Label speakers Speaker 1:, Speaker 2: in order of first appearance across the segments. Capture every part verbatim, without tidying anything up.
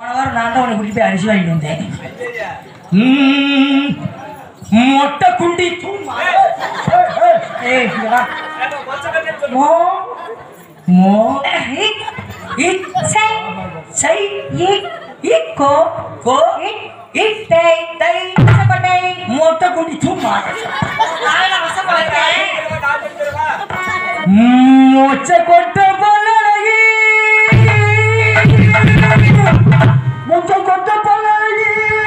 Speaker 1: வாரம் நான் தான் உன்னை கூட்டிட்டு போய் அரிசி வாங்கிட்டு வந்தேன். மொட்டை குண்டி மொட்டை குண்டி சும்மா மொச்ச கொட்ட பல்லழகி மொச்ச கொட்ட பல்லழகி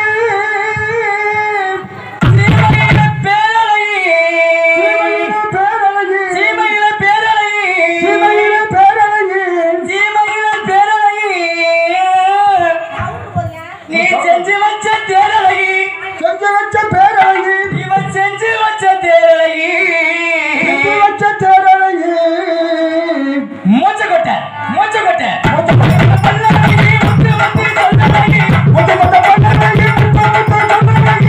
Speaker 1: சீமையில பேரழகி பேரழகி சீமையில பேரழகி சீமையில பேரழகி சீமையில பேரழகி நீ செஞ்சு வச்ச தேரழகி செஞ்சு வச்ச பேரழகி இவன் செஞ்சு வச்ச தேரழகி செஞ்சு வச்ச தேரழகி மொச்ச கொட்ட மொச்ச கொட்ட மொச்ச கொட்ட பல்லழகி முத்து முத்து சொல்லழகி மொச்ச கொட்ட பல்லழகி முத்து முத்து சொல்லழகி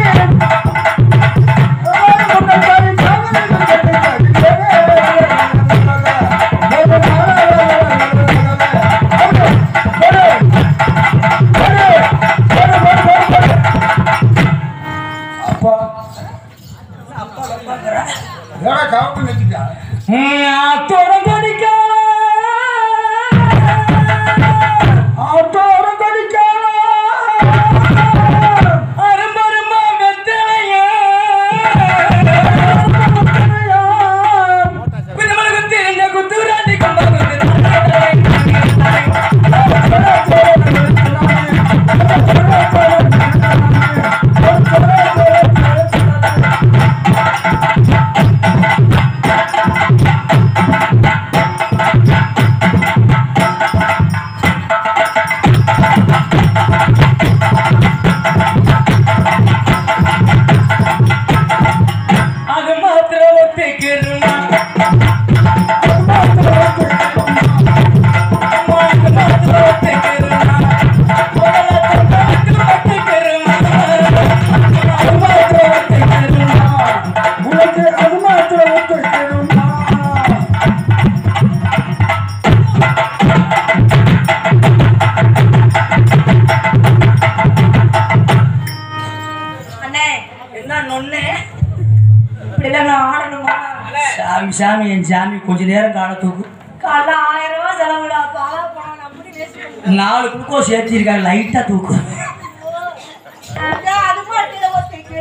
Speaker 1: அப்பா அப்பா லப்பாங்கற ஏடா காப்பு நிக்கிட்டா ஆத்தோட கொடிக்கா ஆத்தோட கொடிக்கா அரும்பருமா வெத்தலையா குதமல குத்தி இந்த குத்துராட்டி கம்ப அது மாத்திரம் ஒத்துக்கிறமா சாமி சாமி என் சாமி கொஞ்ச நேரம் காண தூக்கு
Speaker 2: காலைல ஆயிரம் ரூபாய் செலவுடா பாலா போனா அப்படி பேசுறேன்
Speaker 1: நாலு குளுக்கோஸ் ஏற்றிருக்காங்க லைட்டா தூக்கு
Speaker 2: அது மட்டும் ஒத்திக்கு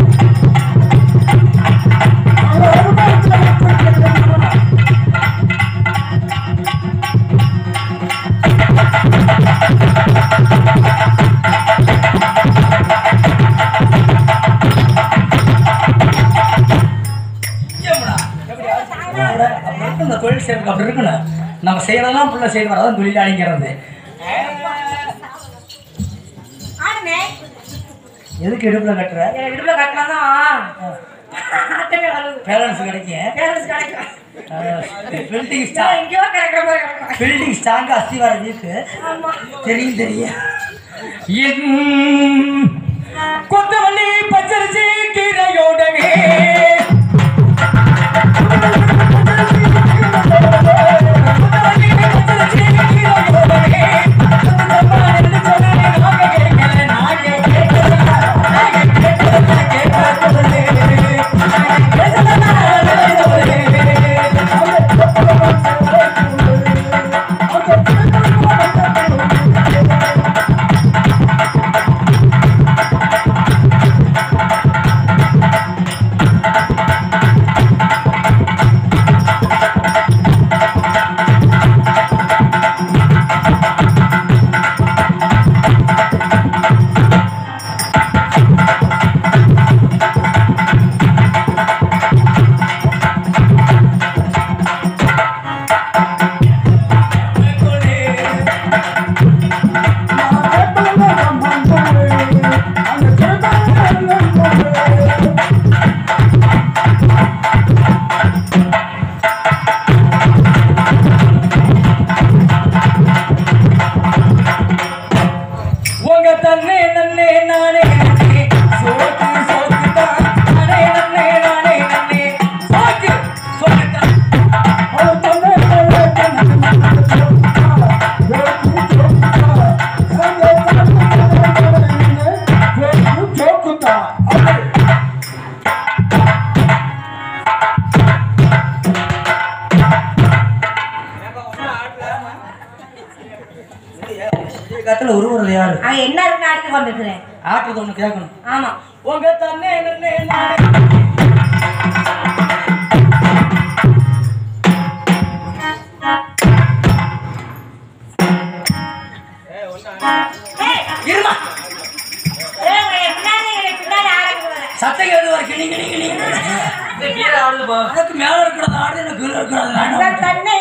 Speaker 1: இந்த தொழில் செய்யறதுக்கு அப்படி இருக்கணும். நம்ம செய்யறதெல்லாம் புள்ள செய்ய வரதான் தொழிலாளிங்கிறது. எதுக்கு இடுப்புல கட்டுற?
Speaker 2: இடுப்புல கட்டினாதான்
Speaker 1: பேலன்ஸ் கிடைக்கும்.
Speaker 2: பேலன்ஸ் கிடைக்கும்.
Speaker 1: பில்டிங் ஸ்டாங்
Speaker 2: எங்கேயோ கிடைக்கிற மாதிரி கிடைக்கும்.
Speaker 1: பில்டிங் ஸ்டாங் அஸ்தி வர இருக்கு. தெரியும் தெரியும். கொத்தமல்லி பச்சரிசி கீரையோடவே மேல உருவுறது யாரு?
Speaker 2: அங்க என்ன இருக்கு ஆட்டுக்கு வந்திருக்கிறேன்.
Speaker 1: ஆட்டுறது ஒண்ணு கேட்கணும்.
Speaker 2: ஆமா.
Speaker 1: உங்க தன்னே நன்னே நானே இருமா. சத்தம் கேது வர கிணி கிணி கிணி அதுக்கு மேல இருக்கிறது ஆடு எனக்கு கீழே இருக்கிறது
Speaker 2: தன்னை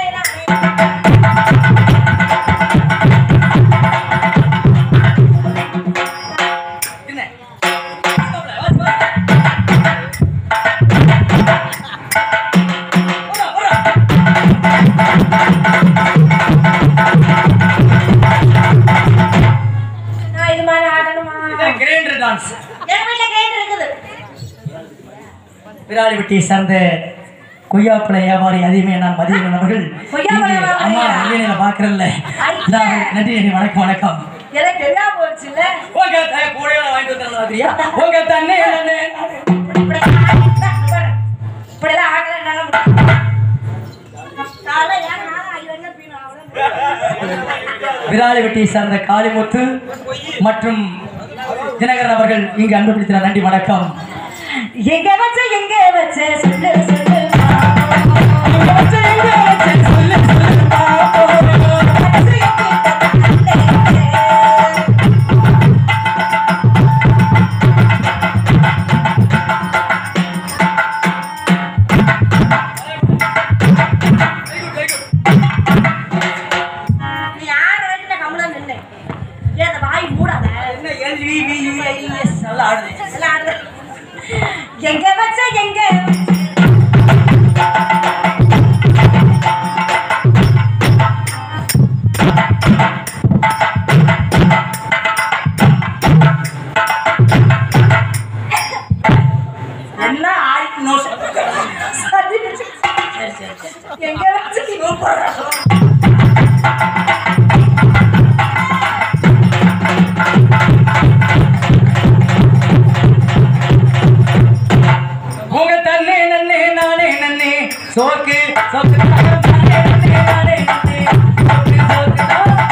Speaker 1: விராலிப்பட்டியை சார்ந்த கொய்யாப்பழ வியாபாரி அதிகமே நான் மதியம் அவர்கள் அம்மா வெளியில பாக்குறேன்ல. நன்றி நன்றி வணக்கம் வணக்கம்.
Speaker 2: எனக்கு தெரியாம போச்சு இல்ல
Speaker 1: உங்க கூடையில வாங்கிட்டு வந்துறியா? உங்க தண்ணே
Speaker 2: இப்படிலாம் ஆகல.
Speaker 1: விராலிப்பட்டியை சார்ந்த காளிமுத்து மற்றும் தினகரன் அவர்கள் இங்கு அன்பு பிடித்தார். நன்றி வணக்கம்.
Speaker 2: எங்க வச்ச எங்க வச்ச சொல்லு சொல்லு
Speaker 1: எங்க வச்ச எங்க வச்ச சொல்லு
Speaker 2: நீ யார வேண்டிய கமலா நின்னு ஏன் அந்த வாய் மூடாத
Speaker 1: என்ன L V V I S நல்லா ஆடுது
Speaker 2: நல்லா ஆடுது. எங்க வச்ச எங்க
Speaker 1: என்ன ஆயிட்டு
Speaker 2: எங்க வச்ச
Speaker 1: உங்க தன்னே நன்னே நானே நன்னே சோக்கு சோக்கு நானே நன்னே நானே நன்னே சோக்கு சோக்கு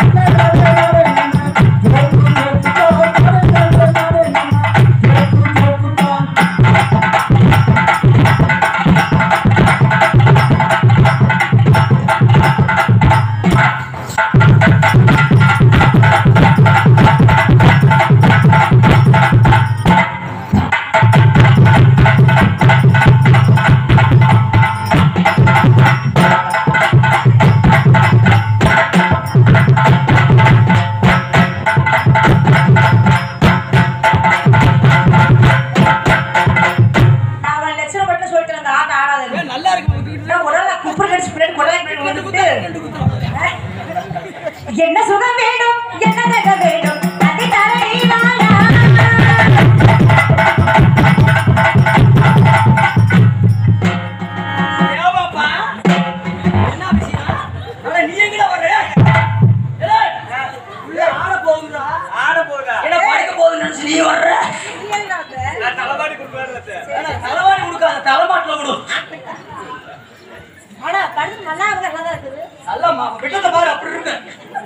Speaker 1: என்ன சுகம் வேணும் என்ன நகை வேணும் அதை தரடி வாழா ஏவாப்பா என்ன விஷயம் அட நீ எங்கடா வர்ற உள்ள ஆட போகுதுடா ஆட போகுதா என்ன படிக்க போகுதுன்னு நினைச்சு நீ வர்ற நான் தலவாடி கொடுக்கறேன் தலவாடி கொடுக்காத தலமாட்டல கொடு
Speaker 2: ஆனா படுத்து நல்லா அவங்க நல்லா தான் இருக்குது
Speaker 1: நல்லம்மா விட்டத பாரு அப்படி இருக்கு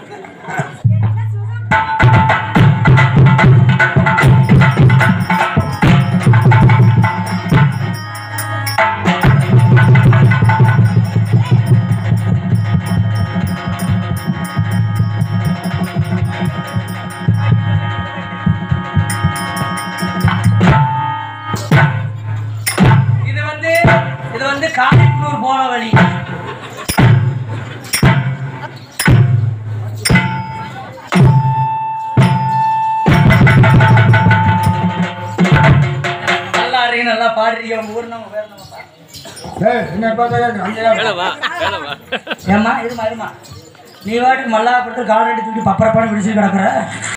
Speaker 1: இது வந்து இது வந்து காலிப்பூர் போன வழி நல்லா பாடுறீங்க உங்க ஊர் நம்ம வேற நம்ம ஏமா இருமா இருமா நீ வாட்டுக்கு மல்லாப்பட்டு கால் அடி தூக்கி பப்பரப்பான விடிச்சு கிடக்குற